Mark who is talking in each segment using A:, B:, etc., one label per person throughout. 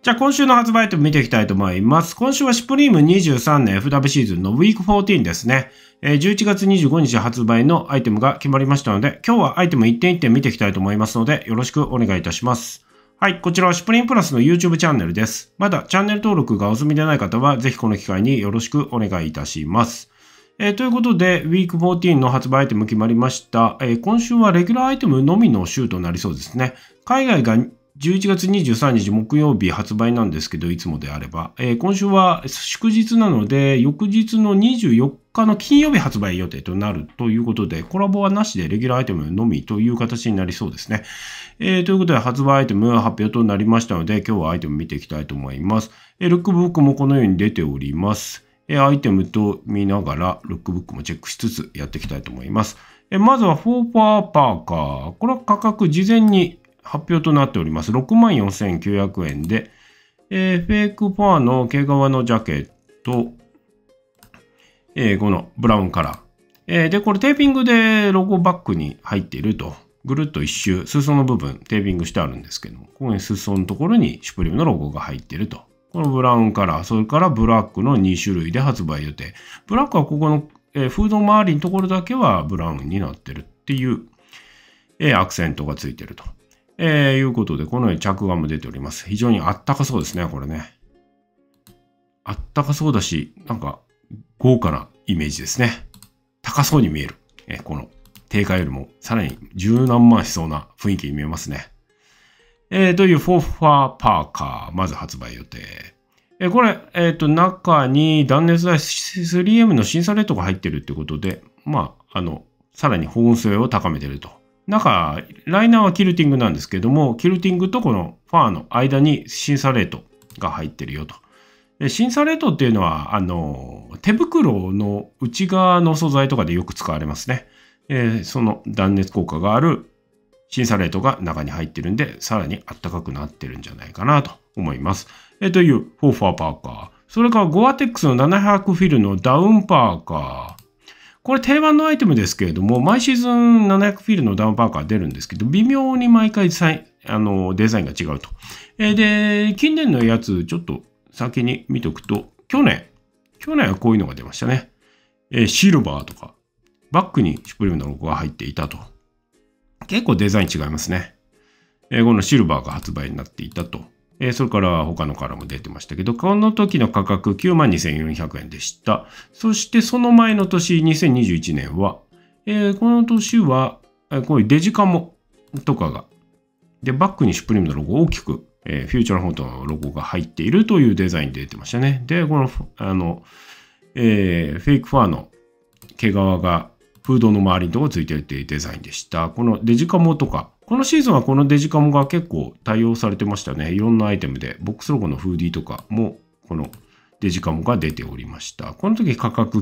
A: じゃあ今週の発売アイテム見ていきたいと思います。今週はシュプリーム23年 FW シーズンのウィーク14ですね。11月25日発売のアイテムが決まりましたので、今日はアイテム一点一点見ていきたいと思いますので、よろしくお願いいたします。はい、こちらはシュプリームプラスの YouTube チャンネルです。まだチャンネル登録がお済みでない方は、ぜひこの機会によろしくお願いいたします。ということで、ウィーク14の発売アイテム決まりました。今週はレギュラーアイテムのみの週となりそうですね。海外が11月23日木曜日発売なんですけど、いつもであれば。今週は祝日なので、翌日の24日の金曜日発売予定となるということで、コラボはなしでレギュラーアイテムのみという形になりそうですね。ということで、発売アイテム発表となりましたので、今日はアイテム見ていきたいと思います。ルックブックもこのように出ております。アイテムと見ながら、ルックブックもチェックしつつやっていきたいと思います。まずはフォーパーパーカー。これは価格事前に発表となっております。64,900円で、フェイクファーの毛皮のジャケット、このブラウンカラー。で、これテーピングでロゴバッグに入っていると。ぐるっと一周、裾の部分テーピングしてあるんですけども、ここに裾のところにシュプリームのロゴが入っていると。このブラウンカラー、それからブラックの2種類で発売予定。ブラックはここの、フード周りのところだけはブラウンになってるっていう、アクセントがついてると。いうことで、このように着眼も出ております。非常にあったかそうですね、これね。あったかそうだし、なんか豪華なイメージですね。高そうに見える。この定価よりもさらに十何万しそうな雰囲気に見えますね。というフォーファーパーカー、まず発売予定。これ、中に断熱材 3M の審査レートが入ってるってことで、さらに保温性を高めてると。中、ライナーはキルティングなんですけども、キルティングとこのファーの間に審査レートが入ってるよと。審査レートっていうのは、手袋の内側の素材とかでよく使われますね。その断熱効果がある審査レートが中に入ってるんで、さらに暖かくなってるんじゃないかなと思います。というフォーファーパーカー。それからゴアテックスの700フィルのダウンパーカー。これ定番のアイテムですけれども、毎シーズン700フィルのダウンパーカー出るんですけど、微妙に毎回デザインが違うと。で、近年のやつ、ちょっと先に見とくと、去年はこういうのが出ましたね。シルバーとか、バックにシュプリームのロゴが入っていたと。結構デザイン違いますね。このシルバーが発売になっていたと。それから他のカラーも出てましたけど、この時の価格 92,400 円でした。そしてその前の年、2021年は、この年は、こういうデジカモとかが、で、バックにシュプリームのロゴを大きく、フューチャーフォントのロゴが入っているというデザインで出てましたね。で、この、フェイクファーの毛皮がフードの周りのところついてるっていうデザインでした。このデジカモとか、このシーズンはこのデジカモが結構対応されてましたね。いろんなアイテムで、ボックスロゴのフーディーとかも、このデジカモが出ておりました。この時価格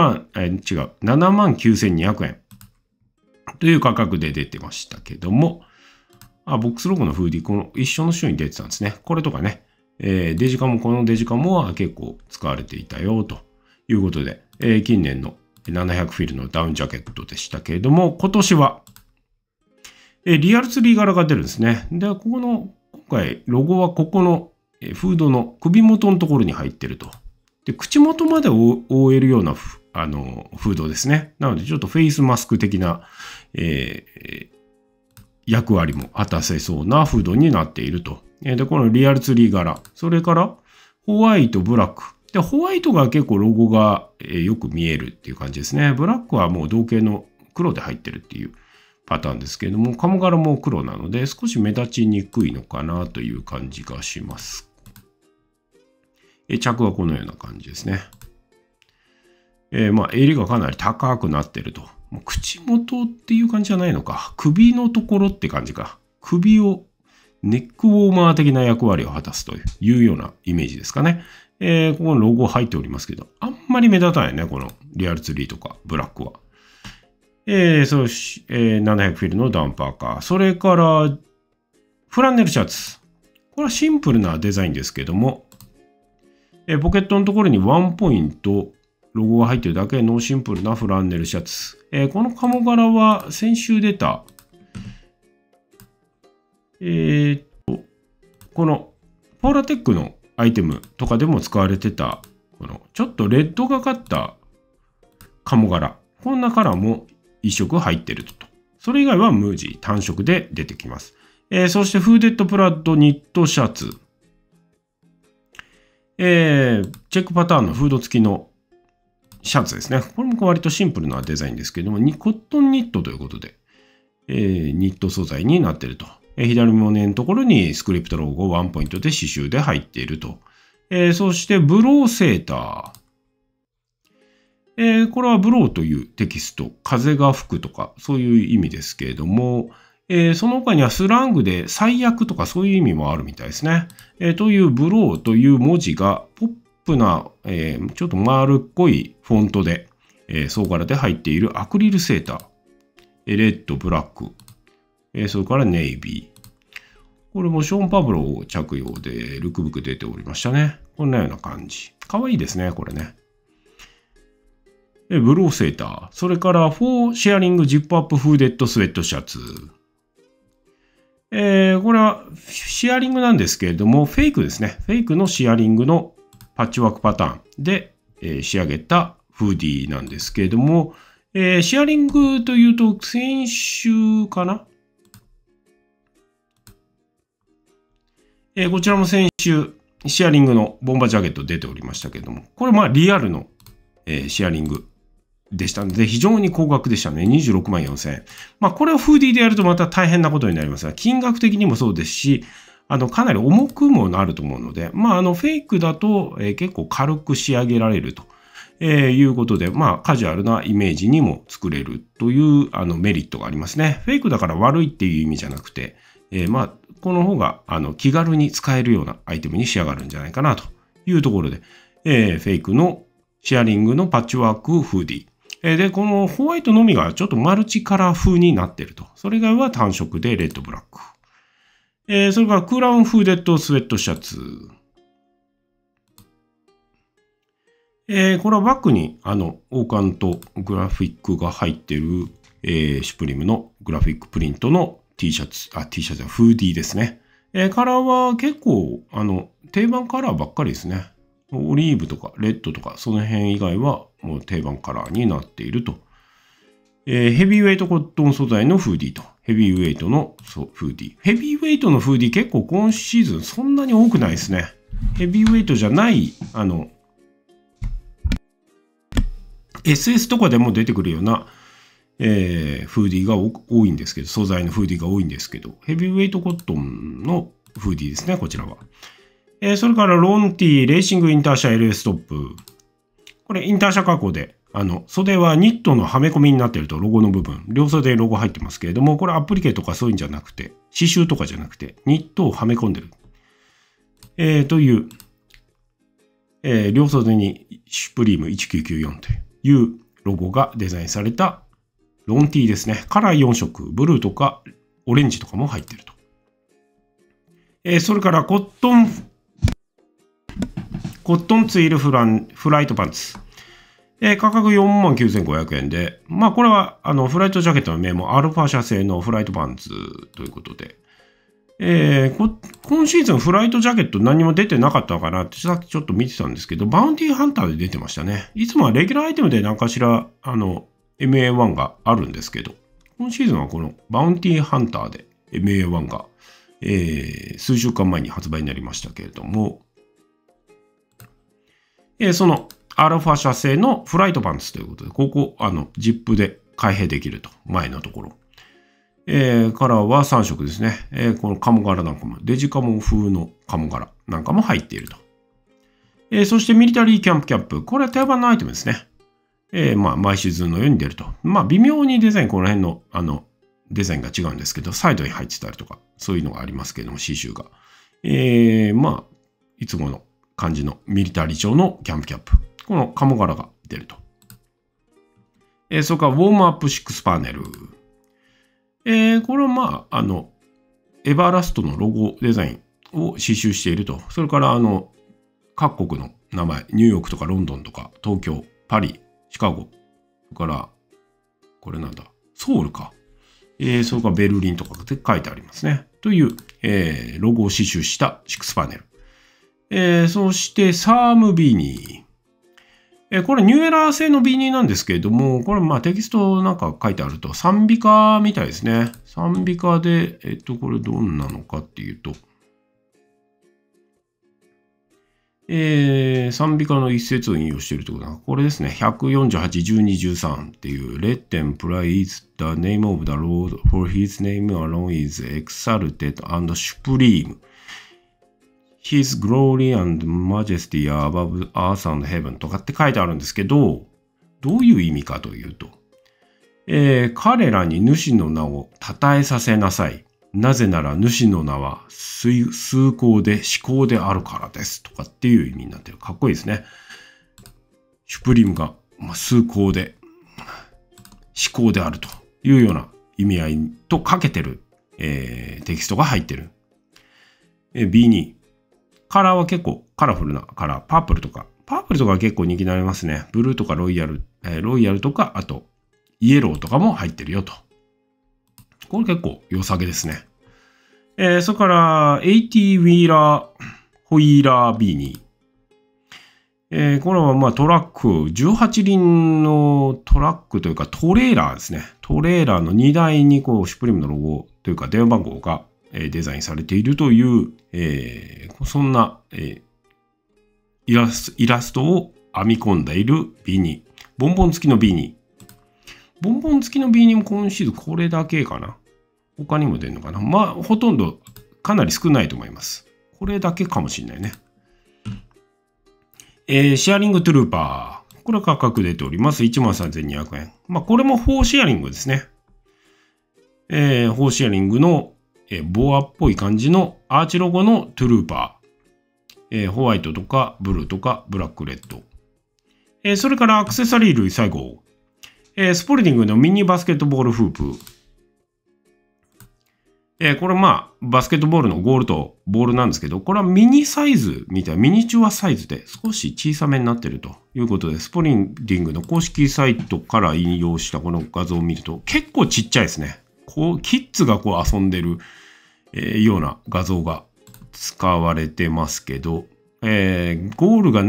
A: 79,200 円という価格で出てましたけども、ボックスロゴのフーディー、この一緒の週に出てたんですね。これとかね、このデジカモは結構使われていたよということで、近年の700フィルのダウンジャケットでしたけれども、今年は、リアルツリー柄が出るんですね。で、今回、ロゴはここのフードの首元のところに入ってると。で、口元まで覆えるようなフードですね。なので、ちょっとフェイスマスク的な、役割も果たせそうなフードになっていると。で、このリアルツリー柄。それから、ホワイト、ブラック。で、ホワイトが結構ロゴがよく見えるっていう感じですね。ブラックはもう同系の黒で入ってるっていうパターンですけれども、鴨柄も黒なので少し目立ちにくいのかなという感じがします。着はこのような感じですね。襟がかなり高くなってると。口元っていう感じじゃないのか。首のところって感じか。首をネックウォーマー的な役割を果たすというようなイメージですかね。ここのロゴ入っておりますけど、あんまり目立たないね、このリアルツリーとかブラックは。700フィルのダウンパーカー。それから、フランネルシャツ。これはシンプルなデザインですけども、ポケットのところにワンポイント、ロゴが入ってるだけのシンプルなフランネルシャツ。この鴨柄は先週出た、このポーラテックのアイテムとかでも使われてた、このちょっとレッドがかった鴨柄。こんなカラーも一色入ってると。それ以外はムージー単色で出てきます。そしてフーデッドプラッドニットシャツ。チェックパターンのフード付きのシャツですね。これも割とシンプルなデザインですけども、コットンニットということで、ニット素材になっていると。左胸のところにスクリプトロゴワンポイントで刺繍で入っていると。そしてブローセーター。これはブローというテキスト、風が吹くとかそういう意味ですけれども、その他にはスラングで最悪とかそういう意味もあるみたいですね。というブローという文字がポップな、ちょっと丸っこいフォントで、総柄で入っているアクリルセーター。レッド、ブラック。それからネイビー。これもショーン・パブロ着用でルックブック出ておりましたね。こんなような感じ。かわいいですね、これね。ブローセーター。それからフォーシェアリングジップアップフーデッドスウェットシャツ。これはシェアリングなんですけれども、フェイクですね。フェイクのシェアリングのパッチワークパターンで仕上げたフーディーなんですけれども、シェアリングというと先週かな、こちらも先週シェアリングのボンバージャケット出ておりましたけれども、これリアルのシェアリングでしたので、非常に高額でしたね。26万4000円。これをフーディーでやるとまた大変なことになりますが、金額的にもそうですし、かなり重くもなると思うので、フェイクだと、結構軽く仕上げられると、いうことで、カジュアルなイメージにも作れるというメリットがありますね。フェイクだから悪いっていう意味じゃなくて、この方が気軽に使えるようなアイテムに仕上がるんじゃないかなというところで、フェイクのシェアリングのパッチワークフーディー。で、このホワイトのみがちょっとマルチカラー風になっていると。それ以外は単色でレッドブラック。それからクーラウンフーデッドスウェットシャツ。これはバックに王冠とグラフィックが入っている、シュプリームのグラフィックプリントの T シャツ、T シャツはフーディーですね。カラーは結構定番カラーばっかりですね。オリーブとかレッドとかその辺以外はもう定番カラーになっていると。ヘビーウェイトコットン素材のフーディーと。ヘビーウェイトのフーディー。ヘビーウェイトのフーディー結構今シーズンそんなに多くないですね。ヘビーウェイトじゃないSS とかでも出てくるような、フーディーが多いんですけど、素材のフーディーが多いんですけど、ヘビーウェイトコットンのフーディーですね、こちらは。それからロンティー、レーシングインターシャ LS トップ。これインターシャ加工で、袖はニットのはめ込みになっていると、ロゴの部分。両袖ロゴ入ってますけれども、これアプリケとかそういうんじゃなくて、刺繍とかじゃなくて、ニットをはめ込んでる。という、両袖にシュプリーム1994というロゴがデザインされたロンティーですね。カラー4色、ブルーとかオレンジとかも入っていると。それからコットンツイルフライトパンツ。価格49,500円で、これはフライトジャケットの名もアルファ社製のフライトパンツということで、今シーズンフライトジャケット何も出てなかったのかなってさっきちょっと見てたんですけど、バウンティーハンターで出てましたね。いつもはレギュラーアイテムで何かしらMA1 があるんですけど、今シーズンはこのバウンティーハンターで MA1 が、数週間前に発売になりましたけれども、そのアルファ社製のフライトパンツということで、ここジップで開閉できると、前のところ。カラーは3色ですね。この鴨柄なんかも、デジカモ風の鴨柄なんかも入っていると。そしてミリタリーキャンプキャップ。これは定番のアイテムですね。毎シーズンのように出ると。微妙にデザイン、この辺の、デザインが違うんですけど、サイドに入ってたりとか、そういうのがありますけれども、刺繍が。いつもの感じのミリタリー調のキャンプキャップ。この鴨柄が出ると。それからウォームアップ6パネル。これはエバーラストのロゴデザインを刺繍していると。それから各国の名前、ニューヨークとかロンドンとか東京、パリ、シカゴ、それから、これなんだ、ソウルか。それからベルリンとかで書いてありますね。という、ロゴを刺繍した6パネル。 そしてサームビーニー。これニューエラー製のビーニーなんですけれども、これまあテキストなんか書いてあると賛美歌みたいですね。賛美歌で、これどんなのかっていうと、賛美歌の一節を引用しているということは、これですね。148、12、13っていう、Let them praise the name of the Lord, for his name alone is exalted and supreme.His glory and majesty are above earth and heaven とかって書いてあるんですけど、どういう意味かというと、彼らに主の名を称えさせなさい。なぜなら主の名は崇高で至高であるからですとかっていう意味になってる。かっこいいですね。シュプリムが崇高で至高であるというような意味合いとかけてる、テキストが入ってる。B2。カラーは結構カラフルなカラー。パープルとか結構人気になりますね。ブルーとかロイヤルとか、あとイエローとかも入ってるよと。これ結構良さげですね。それから、80ウィーラー、ホイーラー B2。これはまあトラック、18輪のトラックというかトレーラーですね。トレーラーの荷台にこう、シュプリームのロゴというか電話番号がデザインされているという、そんな、イラストを編み込んでいる B2。ボンボン付きの B2。ボンボン付きの B2 も今シーズンこれだけかな。他にも出るのかな。まあ、ほとんどかなり少ないと思います。これだけかもしれないね。シェアリングトゥルーパー。これは価格出ております。13,200円。まあ、これも4シェアリングですね。4シェアリングのボアっぽい感じのアーチロゴのトゥルーパー。ホワイトとかブルーとかブラックレッド。それからアクセサリー類最後。スポルティングのミニバスケットボールフープ。これまあ、バスケットボールのゴールとボールなんですけど、これはミニサイズみたいな、ミニチュアサイズで少し小さめになっているということで、スポルティングの公式サイトから引用したこの画像を見ると、結構ちっちゃいですね。こう、キッズがこう遊んでる、ような画像が使われてますけど、ゴールが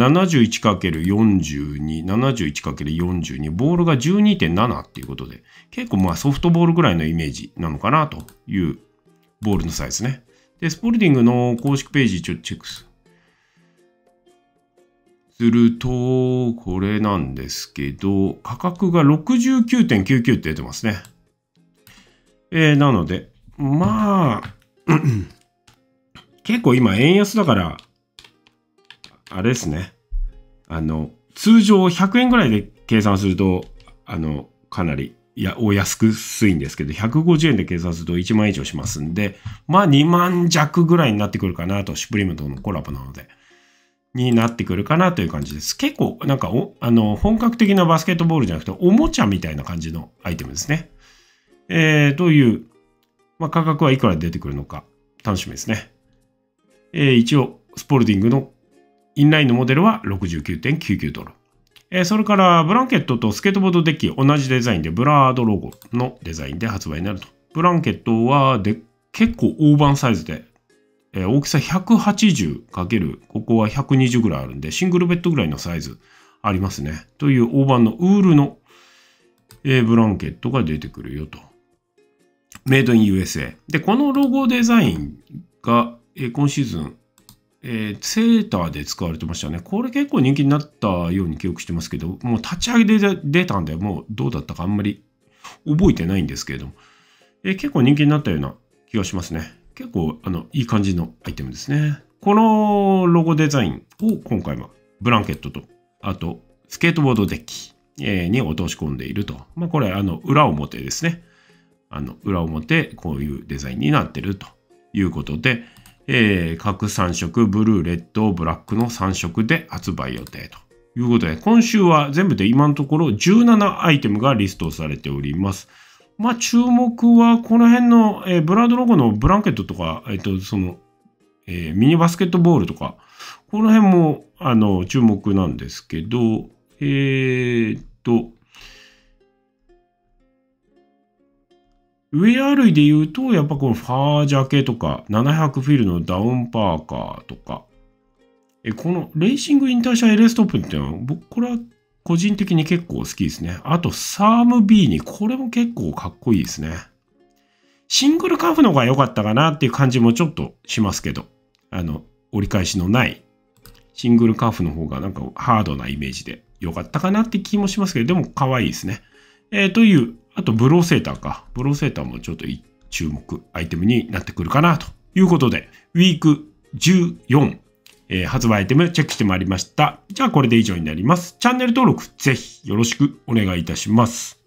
A: 71×42、71×42、ボールが 12.7 っていうことで、結構まあソフトボールぐらいのイメージなのかなというボールのサイズね。で、スポルティングの公式ページちょっとチェックすると、これなんですけど、価格が 69.99 って出てますね。なので、まあ、結構今円安だから、あれですね。通常100円ぐらいで計算すると、かなり、お安いんですけど、150円で計算すると1万円以上しますんで、まあ2万弱ぐらいになってくるかなと、シュプリームとのコラボなので、になってくるかなという感じです。結構、なんか本格的なバスケットボールじゃなくて、おもちゃみたいな感じのアイテムですね。という、まあ、価格はいくら出てくるのか、楽しみですね。一応、スポルティングのインラインのモデルは 69.99 ドル。それからブランケットとスケートボードデッキ同じデザインでブラードロゴのデザインで発売になると。ブランケットは結構大判サイズで、大きさ 180× ここは120ぐらいあるんでシングルベッドぐらいのサイズありますね。という大判のウールの、ブランケットが出てくるよと。メイドイン USA。で、このロゴデザインが、今シーズンセーターで使われてましたね。これ結構人気になったように記憶してますけど、もう立ち上げで出たんで、もうどうだったかあんまり覚えてないんですけれども、結構人気になったような気がしますね。結構いい感じのアイテムですね。このロゴデザインを今回はブランケットと、あとスケートボードデッキに落とし込んでいると。まあこれ裏表ですね。裏表こういうデザインになってるということで、各3色、ブルー、レッド、ブラックの3色で発売予定ということで、今週は全部で今のところ17アイテムがリストされております。まあ、注目はこの辺の、ブラードロゴのブランケットとか、ミニバスケットボールとか、この辺も、注目なんですけど、ウェア類で言うと、やっぱこのファージャケとか、700フィルのダウンパーカーとか、 このレーシングインターシャ LS トップっていうのは、僕、これは個人的に結構好きですね。あと、サーム B に、これも結構かっこいいですね。シングルカーフの方が良かったかなっていう感じもちょっとしますけど、折り返しのないシングルカーフの方がなんかハードなイメージで良かったかなって気もしますけど、でも可愛いですね。という、あとブローセーターか。ブローセーターもちょっと注目アイテムになってくるかなということで、ウィーク14、発売アイテムチェックしてまいりました。じゃあこれで以上になります。チャンネル登録ぜひよろしくお願いいたします。